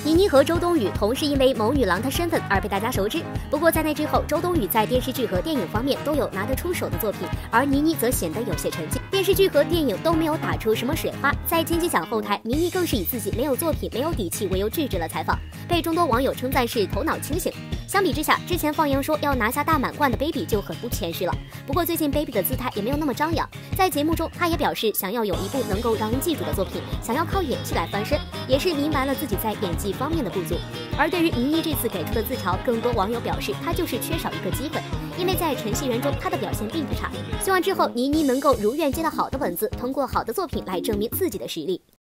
倪妮和周冬雨同是因为某女郎的身份而被大家熟知。不过在那之后，周冬雨在电视剧和电影方面都有拿得出手的作品，而倪妮则显得有些沉寂。电视剧和电影都没有打出什么水花，在金鸡奖后台，倪妮更是以自己没有作品、没有底气为由制止了采访，被众多网友称赞是头脑清醒。相比之下，之前放言说要拿下大满贯的 Baby 就很不谦虚了。不过最近 Baby 的姿态也没有那么张扬，在节目中他也表示想要有一部能够让人记住的作品，想要靠演技来翻身，也是明白了自己在演技方面的不足。而对于倪妮这次给出的自嘲，更多网友表示她就是缺少一个机会，因为在陈戏人中她的表现并不差。希望之后倪妮能够如愿接到好的本子，通过好的作品来证明自己的实力。